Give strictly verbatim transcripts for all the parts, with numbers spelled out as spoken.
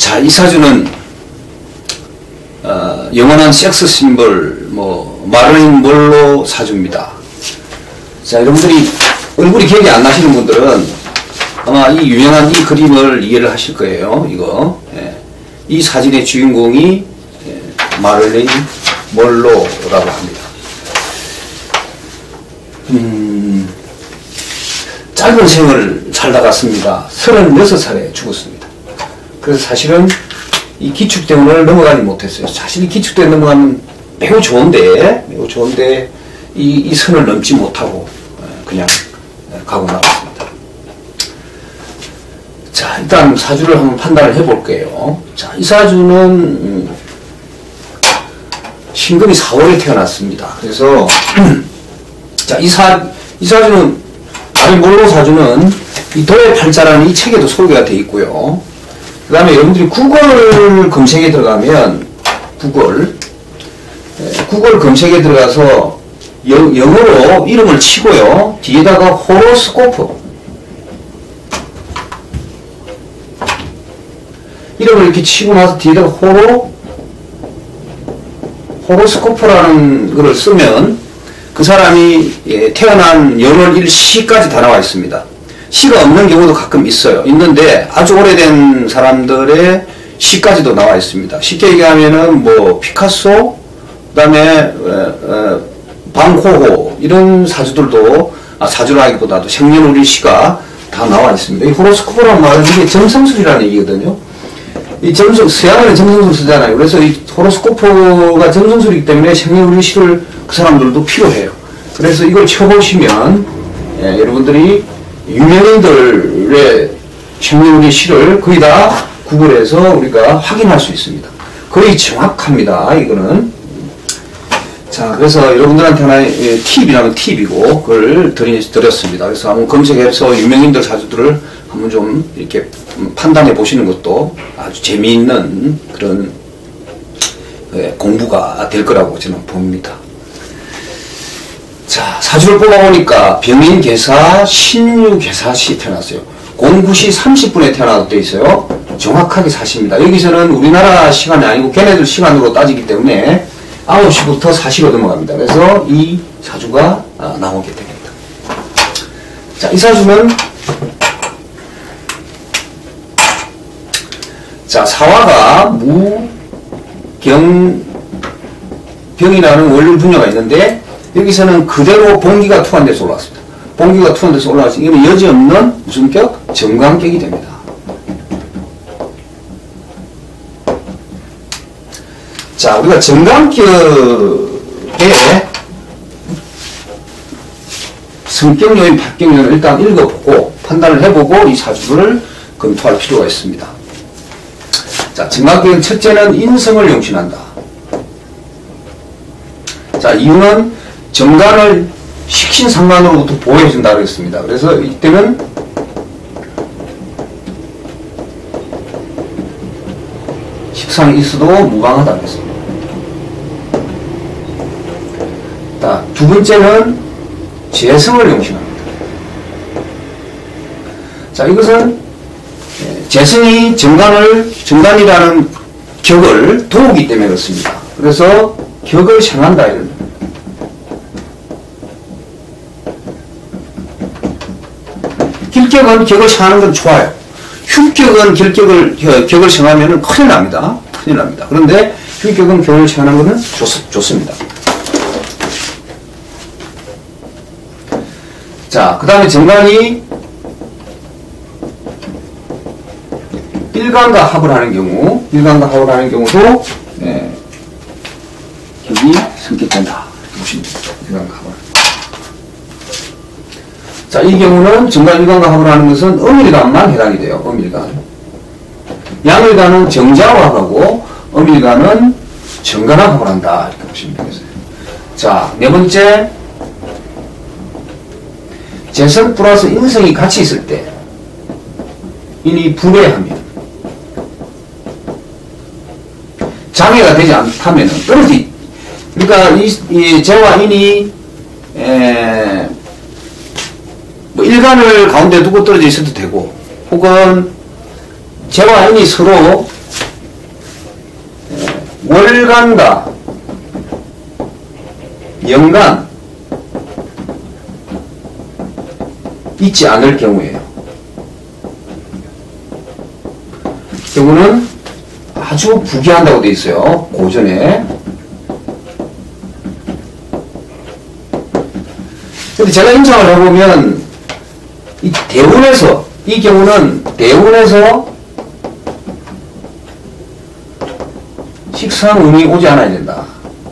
자, 이 사주는 어, 영원한 섹스 심벌 뭐 마를린 몰로 사주입니다. 자, 여러분들이 얼굴이 기억이 안 나시는 분들은 아마 이 유명한 이 그림을 이해를 하실 거예요. 이거 예. 이 사진의 주인공이 예, 마를린 몰로라고 합니다. 음, 짧은 생을 살다 갔습니다. 서른여섯 살에 죽었습니다. 그래서 사실은 이 기축대운을 넘어가지 못했어요. 사실 이 기축대운 넘어가면 매우 좋은데, 매우 좋은데, 이, 이 선을 넘지 못하고, 그냥 가고 나왔습니다. 자, 일단 사주를 한번 판단을 해 볼게요. 자, 이 사주는, 음, 신금이 사월에 태어났습니다. 그래서, 자, 이 사, 이 사주는, 아니, 몰로 사주는, 이 도의 팔자라는 이 책에도 소개가 되어 있고요. 그 다음에 여러분들이 구글 검색에 들어가면, 구글, 구글 검색에 들어가서 영, 영어로 이름을 치고요. 뒤에다가 호로스코프. 이름을 이렇게 치고 나서 뒤에다가 호로, 호로스코프라는 것을 쓰면 그 사람이 태어난 연월 일시까지 다 나와 있습니다. 시가 없는 경우도 가끔 있어요. 있는데 아주 오래된 사람들의 시까지도 나와 있습니다. 쉽게 얘기하면은 뭐 피카소, 그 다음에 방코호 이런 사주들도 아, 사주라기보다도 생년월일 시가 다 나와 있습니다. 이 호로스코프라는 말은 이게 점성술이라는 얘기거든요. 이 점성, 서양에는 점성술 쓰잖아요. 그래서 이 호로스코프가 점성술이기 때문에 생년월일 시를 그 사람들도 필요해요. 그래서 이걸 쳐보시면 예, 여러분들이 유명인들의 생년월일 시를 거의 다 구글에서 우리가 확인할 수 있습니다. 거의 정확합니다. 이거는. 자, 그래서 여러분들한테 하나의 팁이라면 팁이고, 그걸 드렸습니다. 그래서 한번 검색해서 유명인들 사주들을 한번 좀 이렇게 판단해 보시는 것도 아주 재미있는 그런 공부가 될 거라고 저는 봅니다. 자, 사주를 뽑아보니까 병인계사, 신유계사시 태어났어요. 공구시 삼십 분에 태어나도 되어 있어요. 정확하게 사시입니다. 여기서는 우리나라 시간이 아니고 걔네들 시간으로 따지기 때문에 아홉 시부터 사 시로 넘어갑니다. 그래서 이 사주가 나오게 됩니다. 자, 이 사주는 자, 사화가 무, 경, 병이라는 원륜 분야가 있는데 여기서는 그대로 봉기가 투한돼서 올라왔습니다. 봉기가 투한돼서 올라왔습니다. 이건 여지없는 무슨 격? 정관격이 됩니다. 자, 우리가 정관격의 성격 요인, 합격 요인을 일단 읽어보고 판단을 해보고 이 사주를 검토할 필요가 있습니다. 자, 정관격은 첫째는 인성을 용신한다. 자, 이유는 정관을 식신상관으로부터 보호해준다 그랬습니다. 그래서 이때는 식상이 있어도 무방하다 그랬습니다. 자, 두 번째는 재성을 용신합니다. 자, 이것은 재성이 정관을, 정관이라는 격을 도우기 때문에 그렇습니다. 그래서 격을 향한다 이런. 길격은 격을 향하는 건 좋아요. 흉격은 길격을, 격을 향하면 큰일 납니다. 큰일 납니다. 그런데 흉격은 격을 향하는 것은 좋, 좋습니다. 자, 그 다음에 정관이 일간과 합을 하는 경우, 일간과 합을 하는 경우도, 예, 격이 성격된다. 보시면 됩니다. 일간과 합을. 자, 이 경우는 정관 일간과 합을 하는 것은 음일간만 해당이 돼요. 음일간. 양일간은 정자와 합하고, 음일간은 정관과 합을 한다. 이렇게 보시면 되겠어요. 자, 네 번째. 재성 플러스 인성이 같이 있을 때, 인이 불해하면, 장애가 되지 않다면, 떨어지, 그러니까 이, 이 재와 인이, 에, 뭐 일간을 가운데 두고 떨어져 있어도 되고, 혹은 재와 인이 서로 일간과 연간 있지 않을 경우에요. 경우는 아주 부기한다고 되어 있어요. 고전에. 근데 제가 임상을 해보면 이 대운에서, 이 경우는 대운에서 식상운이 오지 않아야 된다.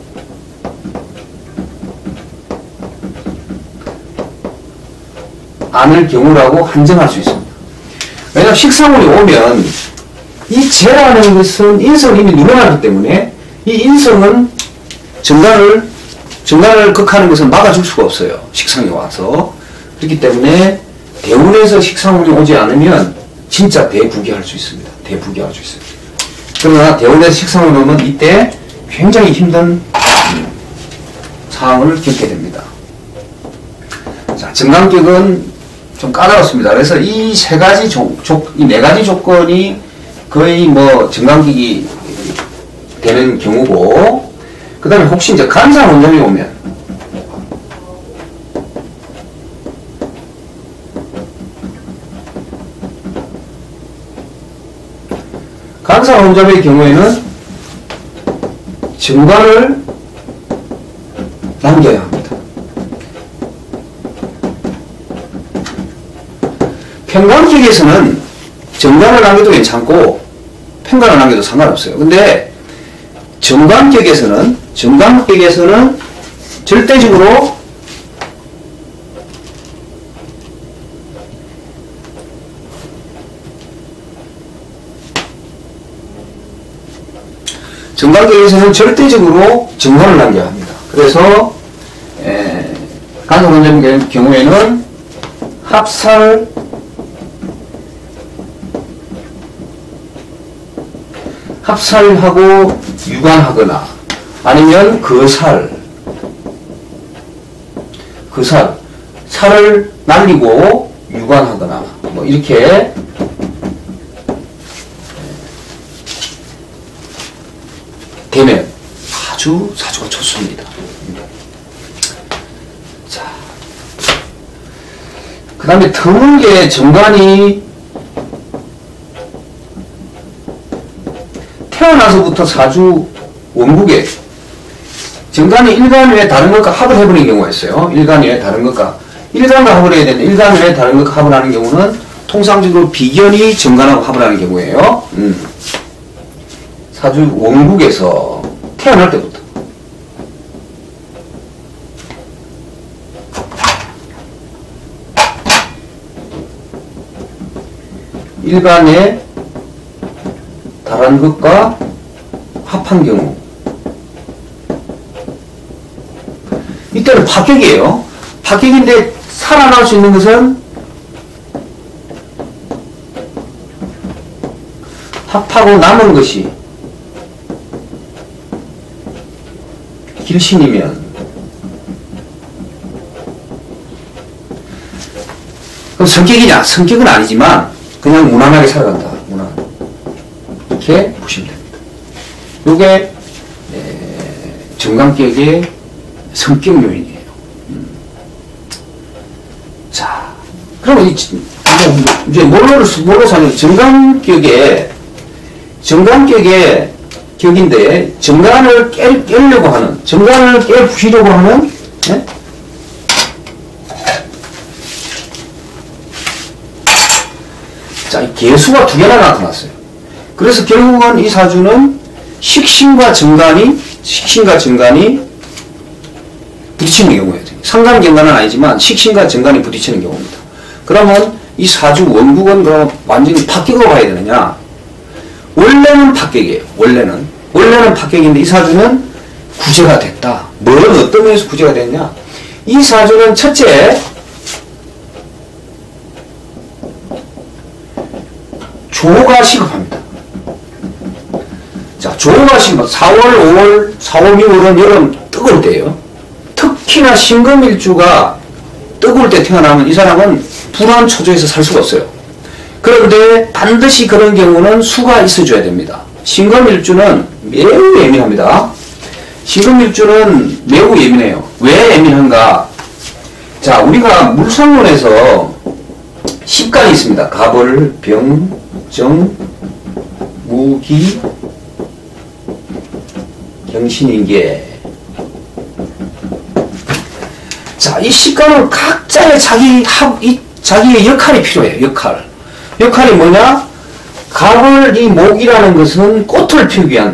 않을 경우라고 한정할 수 있습니다. 왜냐하면 식상운이 오면 이 재라는 것은 인성이 이미 누려놨기 때문에 이 인성은 정관을 정관을 극하는 것은 막아줄 수가 없어요. 식상이 와서. 그렇기 때문에 대운에서 식상운이 오지 않으면 진짜 대부기할 수 있습니다. 대부기할 수 있어요. 그러나 대운에서 식상운이 오면 이때 굉장히 힘든 상황을 겪게 됩니다. 자, 정관격은 좀 까다롭습니다. 그래서 이 세 가지 조, 조, 이 네 가지 조건이 거의 뭐 정관격이 되는 경우고, 그 다음에 혹시 이제 간상 원점이 오면, 간상 원점의 경우에는 정관을 남겨야 합니다. 편관격에서는 정관을 남겨도 괜찮고 편관을 남겨도 상관없어요. 근데 정관격에서는 정관격에서는 절대적으로 정관격에서는 절대적으로 정관을 남겨야 합니다. 그래서 간상 원점의 경우에는 합살 합살하고 유관하거나 아니면 거살 거살 살을 날리고 유관하거나 뭐 이렇게 되면 아주 사주가 좋습니다. 자, 그 다음에 드물게 정관이 태어나서부터 사주 원국에 정관이 일간 외에 다른 것과 합을 해버리는 경우가 있어요. 일간 외에 다른 것과 일간과 합을 해야 되는데 일간 외에 다른 것과 합을 하는 경우는 통상적으로 비견이 정관하고 합을 하는 경우예요. 음. 사주 원국에서 태어날 때부터 일간에 다른 것과 합한 경우 이때는 파격이에요. 파격인데 살아날 수 있는 것은 합하고 남은 것이 길신이면 그럼 성격이냐? 성격은 아니지만 그냥 무난하게 살아간다. 무난. 이렇게 보시면 됩니다. 요게 정관격의 성격 요인이에요. 음. 자, 그럼 이제 뭘로 뭘로 사는 정관격의 정관격의 격인데 정관을 깨, 깨려고 하는 정관을 깨부시려고 하는 네? 자, 이 개수가 두 개나 나타났어요. 그래서 결국은 이 사주는 식신과 정관이 식신과 정관이 부딪히는 경우예요. 상관경관은 아니지만 식신과 정관이 부딪히는 경우입니다. 그러면 이 사주 원국은 그럼 완전히 파격으로 가야 되느냐? 원래는 파격이에요. 원래는 원래는 파격인데 이 사주는 구제가 됐다. 뭐는 어떤 면에서 구제가 됐냐? 이 사주는 첫째 조가 시급합니다. 자, 조가 시급. 사월, 오월, 사월, 유월은 여름 뜨거울 때예요. 특히나 신금일주가 뜨거울 때 태어나면 이 사람은 불안 초조해서 살 수가 없어요. 그런데 반드시 그런 경우는 수가 있어줘야 됩니다. 신금일주는 매우 예민합니다. 신금일주는 매우 예민해요. 왜 예민한가? 자, 우리가 물상론에서 십간이 있습니다. 갑을, 병, 정, 무기, 경신인계. 자, 이 십간은 각자의 자기, 이, 자기의 역할이 필요해요. 역할. 역할이 뭐냐? 갑을, 이 목이라는 것은 꽃을 피우기 위한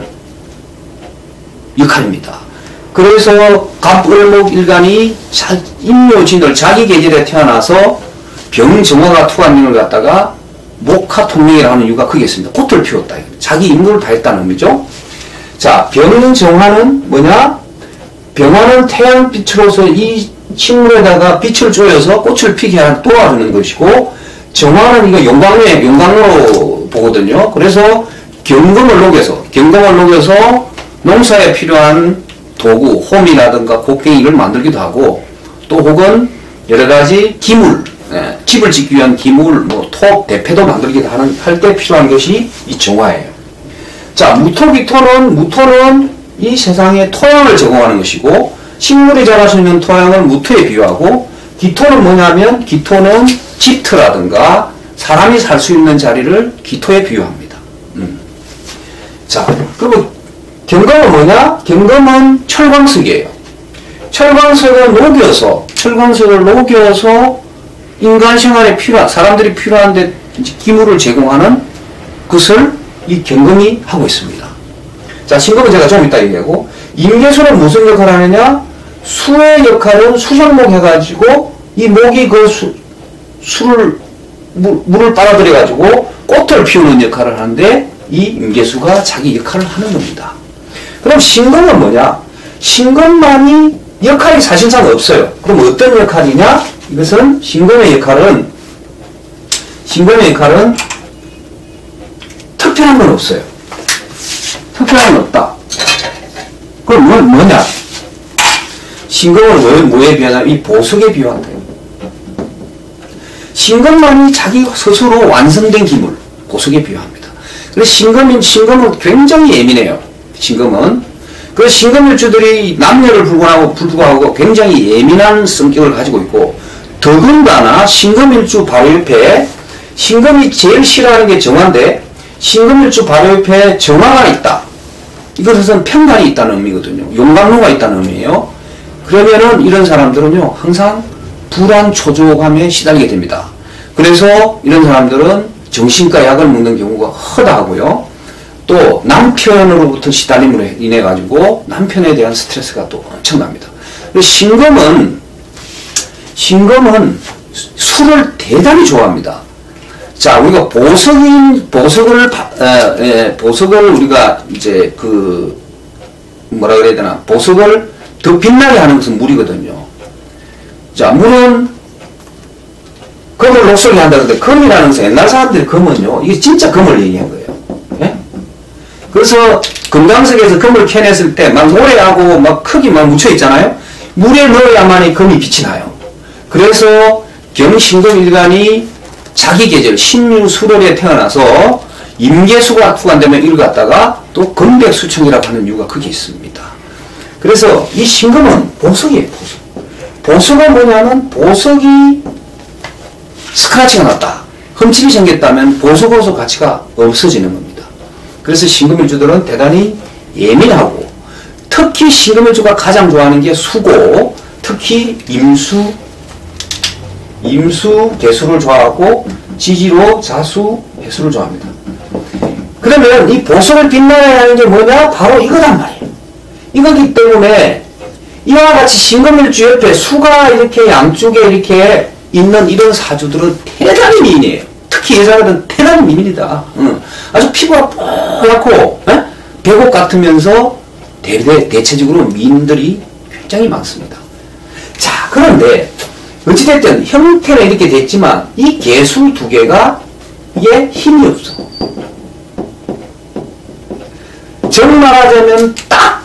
역할입니다. 그래서 갑을목 일간이 임묘진을 자기 계절에 태어나서 병정화가 투한 인을 갖다가 목화 통명이라 하는 이유가 거기에 있습니다. 꽃을 피웠다. 자기 임무를 다했다는 의미죠. 자, 병정화는 뭐냐? 병화는 태양빛으로서 이 식물에다가 빛을 쪼여서 꽃을 피게 하는 도와주는 것이고, 정화는 이거 용광로에, 용광로로 보거든요. 그래서 경금을 녹여서, 경금을 녹여서 농사에 필요한 도구, 홈이라든가 곡괭이를 만들기도 하고, 또 혹은 여러 가지 기물, 예, 집을 짓기 위한 기물, 뭐, 톱, 대패도 만들기도 하는, 할 때 필요한 것이 이 정화예요. 자, 무토, 기토는, 무토는 이 세상에 토양을 제공하는 것이고, 식물이 자랄 수 있는 토양을 무토에 비유하고, 기토는 뭐냐면, 기토는 지트라든가, 사람이 살 수 있는 자리를 기토에 비유합니다. 음. 자, 그리고 경금은 뭐냐? 경금은 철광석이에요. 철광석을 녹여서, 철광석을 녹여서 인간 생활에 필요한, 사람들이 필요한데 기물을 제공하는 것을 이 경금이 하고 있습니다. 자, 신금은 제가 좀 이따 얘기하고, 임계수는 무슨 역할을 하느냐? 수의 역할은 수정목 해가지고, 이 목이 그 수, 수를, 물, 물을 빨아들여가지고 꽃을 피우는 역할을 하는데, 이 임계수가 자기 역할을 하는 겁니다. 그럼 신금은 뭐냐? 신금만이 역할이 사실상 없어요. 그럼 어떤 역할이냐? 이것은 신금의 역할은, 신금의 역할은 특별한 건 없어요. 특별한 건 없다. 그럼 뭐, 뭐냐? 신금을 뭐, 뭐에 비하냐면 이 보석에 비유한다. 신금만이 자기 스스로 완성된 기물, 보석에 비유합니다. 그래서 신금인, 신금은 굉장히 예민해요. 신금은. 그 신금일주들이 남녀를 불구하고, 불구하고 굉장히 예민한 성격을 가지고 있고, 더군다나 신금일주 바로 옆에, 신금이 제일 싫어하는 게 정화인데, 신금일주 바로 옆에 정화가 있다. 이것은 평간이 있다는 의미거든요. 용광로가 있다는 의미예요. 그러면은 이런 사람들은요, 항상 불안, 초조감에 시달리게 됩니다. 그래서 이런 사람들은 정신과 약을 먹는 경우가 허다하고요. 또 남편으로부터 시달림으로 인해 가지고 남편에 대한 스트레스가 또 엄청납니다. 신금은 신금은 술을 대단히 좋아합니다. 자, 우리가 보석인 보석을 에, 에, 보석을 우리가 이제 그 뭐라 그래야 되나, 보석을 더 빛나게 하는 것은 물이거든요. 자, 물은 금을 녹슬게 한다 그러는데, 금이라는 것은 옛날 사람들이 금은요, 이게 진짜 금을 얘기한 거예요. 예? 그래서 금강석에서 금을 캐냈을 때 막 모래하고 막 흙이 막 묻혀 있잖아요. 물에 넣어야만이 금이 빛이 나요. 그래서 경신금일간이 자기 계절 신유수월에 태어나서 임계수가 투간되면 이를 갖다가 또 금백수청이라고 하는 이유가 거기에 있습니다. 그래서 이 신금은 보석이에요. 보석. 보석은 뭐냐면, 보석이 스크래치가 났다, 흠집이 생겼다면 보석으로서 가치가 없어지는 겁니다. 그래서 신금일주들은 대단히 예민하고, 특히 신금일주가 가장 좋아하는 게 수고, 특히 임수, 임수, 개수를 좋아하고, 지지로, 자수, 해수를 좋아합니다. 그러면 이 보석을 빛나게 하는 게 뭐냐? 바로 이거단 말이에요. 이거기 때문에 이와 같이 신금일주 옆에 수가 이렇게 양쪽에 이렇게 있는 이런 사주들은 대단히 미인이에요. 특히 여자들은 대단히 미인이다. 응. 아주 피부가 뽀얗고 배곡 같으면서 대, 대, 대체적으로 미인들이 굉장히 많습니다. 자, 그런데 어찌됐든 형태는 이렇게 됐지만 이 개수 두 개가 이게 힘이 없어. 정 말하자면 딱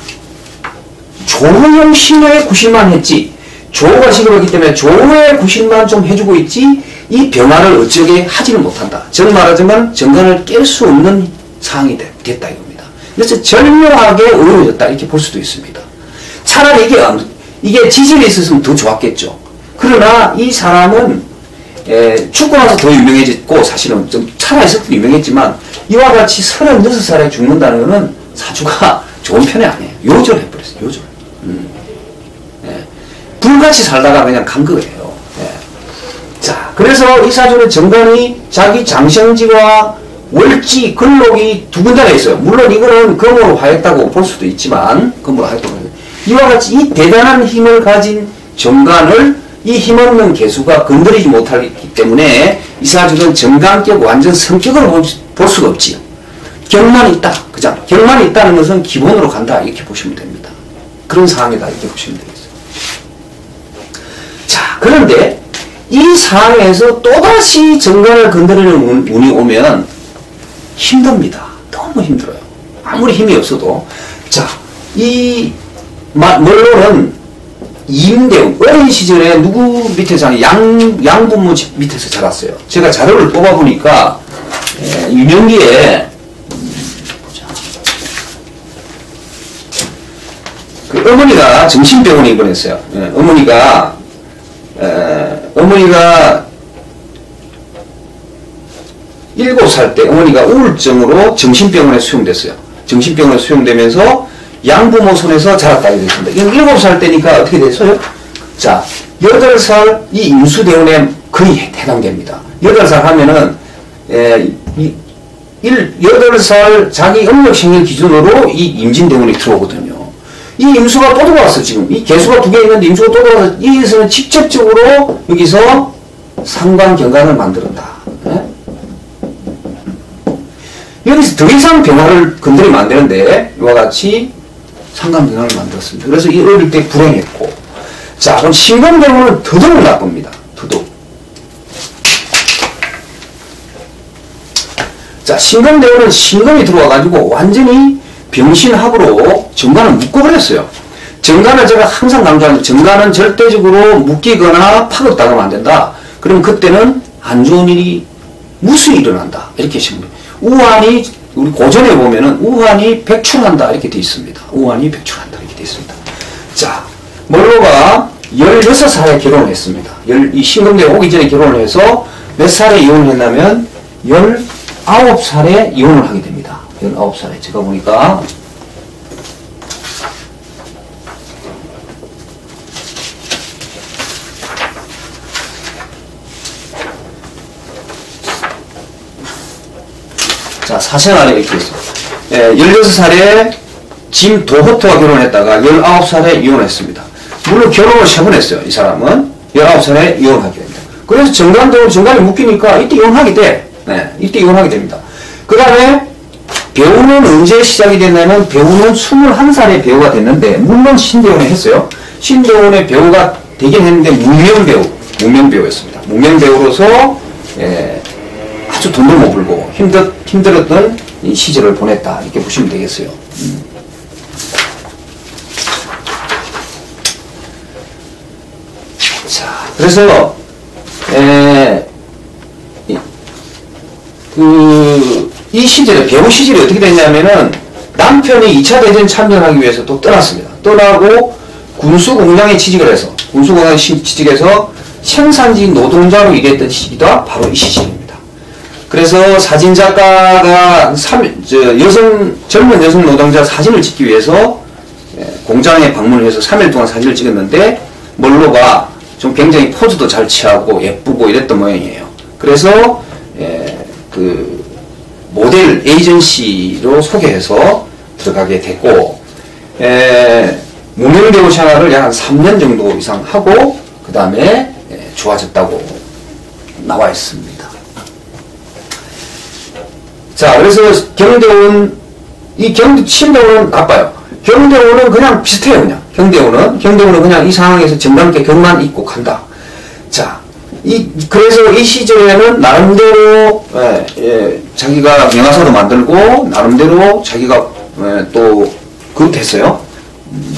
조형 신호의 구실만 했지, 조가 시급했기 때문에 조의 구실만 좀 해주고 있지, 이 병화를 어쩌게 하지는 못한다. 정 말하자면 정관을 깰 수 없는 상황이 됐다 이겁니다. 그래서 절묘하게 어려워졌다 이렇게 볼 수도 있습니다. 차라리 이게 이게 지질이 있었으면 더 좋았겠죠. 그러나 이 사람은 에, 죽고 나서 더 유명해졌고 사실은 좀 살아있을 때 유명했지만 이와 같이 서른여섯 살에 죽는다는 것은 사주가 좋은 편이 아니에요. 요절해버렸어요. 요절. 음. 예. 불같이 살다가 그냥 간 거예요. 예. 자, 그래서 이 사주는 정관이 자기 장생지와 월지, 근록이 두 군데가 있어요. 물론 이거는 금으로 화했다고 볼 수도 있지만 금으로 화했다고 해요. 이와 같이 이 대단한 힘을 가진 정관을 이 힘없는 개수가 건드리지 못하기 때문에 이 사주는 정관격 완전 성격을 볼 수가 없지요. 격만 있다. 그죠? 격만 있다는 것은 기본으로 간다. 이렇게 보시면 됩니다. 그런 상황이다. 이렇게 보시면 되겠어요. 자, 그런데 이 상황에서 또다시 정관을 건드리는 운이 오면 힘듭니다. 너무 힘들어요. 아무리 힘이 없어도. 자, 이, 물론은 임대웅, 어린 시절에 누구 밑에서, 양, 양부모 집 밑에서 자랐어요. 제가 자료를 뽑아보니까, 에, 유년기에, 보자. 그 어머니가 정신병원에 입원했어요. 예, 어머니가, 에, 어머니가, 일곱 살 때 어머니가 우울증으로 정신병원에 수용됐어요. 정신병원에 수용되면서 양부모 손에서 자랐다 이렇게 됐습니다. 이건 일곱 살 때니까 어떻게 됐어요? 자, 여덟 살 이 임수대원에 거의 해당됩니다. 여덟 살 하면은 에, 이, 일, 여덟 살 자기 음력생일 기준으로 이 임진대원이 들어오거든요. 이 임수가 또 들어왔어 지금. 이 개수가 두 개 있는데 임수가 또 들어와서 여기서는 직접적으로 여기서 상관경관을 만들었다. 네? 여기서 더 이상 변화를 건드리면 안 되는데 이와 같이 상관경관을 만들었습니다. 그래서 이 어릴 때 불행했고, 자 그럼 신금대운은 더더욱 나쁩니다. 더더욱. 자 신금대운은 신금이 들어와가지고 완전히 병신합으로 정관을 묶어버렸어요. 정관을 제가 항상 강조하는 정관은 절대적으로 묶이거나 파급당하면 안 된다. 그럼 그때는 안 좋은 일이 무수히 일어난다. 이렇게 시면 돼요. 우환이 우리 고전에 보면은 우환이 백출한다 이렇게 돼 있습니다. 우환이 백출한다 이렇게 돼 있습니다. 자, 멀로가 열여섯 살에 결혼을 했습니다. 열, 이 신금대 오기 전에 결혼을 해서 몇 살에 이혼을 했냐면 열아홉 살에 이혼을 하게 됩니다. 열아홉 살에 제가 보니까 자, 사생 안에 이렇게 있습니다. 예, 열여섯 살에 짐도호토와 결혼했다가 열아홉 살에 이혼했습니다. 물론 결혼을 세 번 했어요. 이 사람은 열아홉 살에 이혼하게 됩니다. 그래서 정관대로 정관이 묶이니까 이때 이혼하게 돼. 네, 이때 이혼하게 됩니다. 그 다음에 배우는 언제 시작이 됐냐면 배우는 스물한 살에 배우가 됐는데 물론 신대원에 했어요. 신대원의 배우가 되긴 했는데 무명배우, 무명배우였습니다. 무명배우로서 예, 아주 돈도 못 벌고 힘들, 힘들었던 이 시절을 보냈다 이렇게 보시면 되겠어요. 음. 자, 그래서 에, 이, 그, 이 시절에 배우 시절이 어떻게 됐냐면은 남편이 이 차 대전 참전하기 위해서 또 떠났습니다. 떠나고 군수공장에 취직을 해서 군수공장에 취직해서 생산직 노동자로 일했던 시기가 바로 이 시절입니다. 그래서 사진작가가 삼, 저 여성, 젊은 여성 노동자 사진을 찍기 위해서 공장에 방문을 해서 삼 일 동안 사진을 찍었는데 멀로가 좀 굉장히 포즈도 잘 취하고 예쁘고 이랬던 모양이에요. 그래서 에, 그 모델 에이전시로 소개해서 들어가게 됐고 에, 무명배우 생활을 약 한 삼 년 정도 이상 하고 그 다음에 좋아졌다고 나와 있습니다. 자, 그래서 경대운, 이 경, 신대운은 나빠요. 경대운은 그냥 비슷해요, 그냥. 경대운은. 경대운은 그냥 이 상황에서 정관계 격만 입고 간다. 자, 이, 그래서 이 시절에는 나름대로, 예, 예, 자기가 명화사도 만들고, 나름대로 자기가, 예, 또, 그것도 했어요. 음,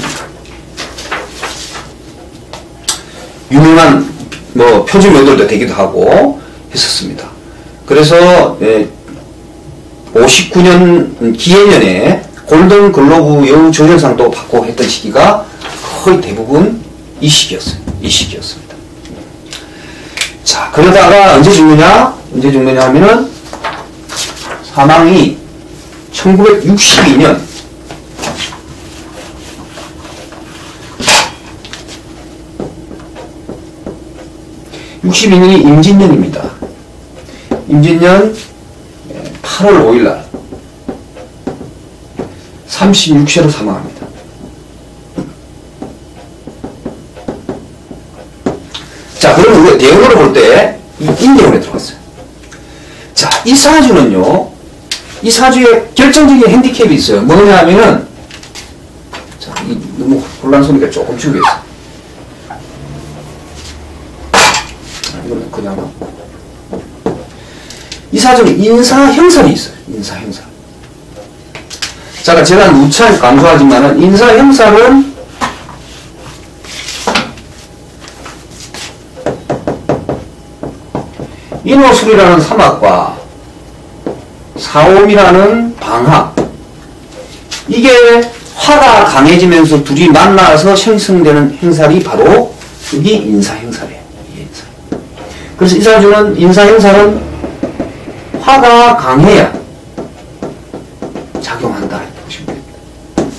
유명한, 뭐, 표준모델도 되기도 하고, 했었습니다. 그래서, 예, 오십구 년 기해년에 골든 글로브 여우 조연상도 받고 했던 시기가 거의 대부분 이 시기였어요. 이 시기였습니다. 자, 그러다가 언제 죽느냐? 언제 죽느냐 하면은 사망이 천구백육십이 년 육십이 년이 임진년입니다. 임진년 팔월 오일날 삼십육 세로 사망합니다. 자, 그러면 우리가 대운으로 볼 때 이 인대운에 들어갔어요. 자, 이 사주는요, 이 사주에 결정적인 핸디캡이 있어요. 뭐냐 하면은, 자, 이 너무 혼란스러우니까 조금 줄이겠어요. 이거는 그냥 이 사주는 인사 형살이 있어요. 인사 형살. 자, 제가 누차 강조하지만은 인사 형살은 인호술이라는 삼합과 사옴이라는 방합, 이게 화가 강해지면서 둘이 만나서 생성되는 행살이 바로 이게 인사 형살이에요. 인사. 그래서 이 사주는 인사 형살은 화가 강해야 작용한다 이렇게 보시면 됩니다.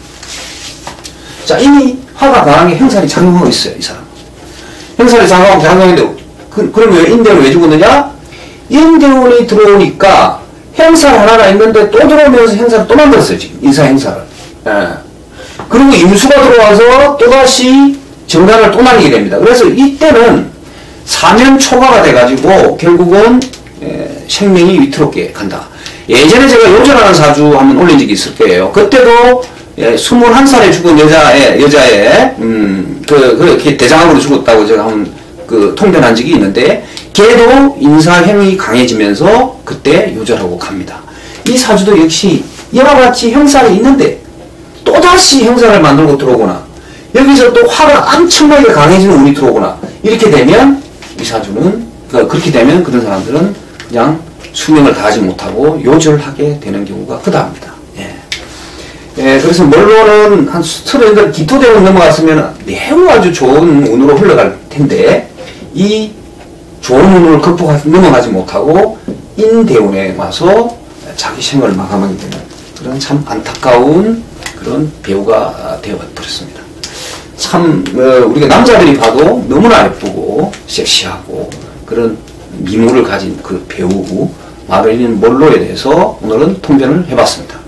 자, 이미 화가 강하게 형살이 작용하고 있어요. 이 사람 형살이 작용하고 작용하는데 그, 그러면 왜 인대운이 왜 죽었느냐? 인대운이 들어오니까 행살 하나가 있는데 또 들어오면서 행사를 또 만들었어요. 지금 인사 행사를. 예. 그리고 임수가 들어와서 또다시 정관을 또 날리게 됩니다. 그래서 이때는 사면 초과가 돼가지고 결국은 예, 생명이 위태롭게 간다. 예전에 제가 요절하는 사주 한번 올린 적이 있을 거예요. 그때도 예, 스물한 살에 죽은 여자의 여자의 음, 그, 그 대장암으로 죽었다고 제가 한번 그 통변한 적이 있는데, 걔도 인사형이 강해지면서 그때 요절하고 갑니다. 이 사주도 역시 이와 같이 형살이 있는데 또다시 형살을 만들고 들어오거나, 여기서 또 화가 엄청나게 강해지는 운이 들어오거나, 이렇게 되면 이 사주는 그, 그렇게 되면 그런 사람들은 그냥 수명을 다하지 못하고 요절하게 되는 경우가 크다합니다. 예. 예, 그래서 멀로는 한 스트레스 기토대운 넘어갔으면 매우 아주 좋은 운으로 흘러갈 텐데, 이 좋은 운을 극복하지, 넘어가지 못하고 인대운에 와서 자기 생을 마감하게 되는 그런 참 안타까운 그런 배우가 되어버렸습니다. 참 어, 우리가 남자들이 봐도 너무나 예쁘고 섹시하고 그런 미모를 가진 그 배우 마릴린 몰로에 대해서 오늘은 통변을 해봤습니다.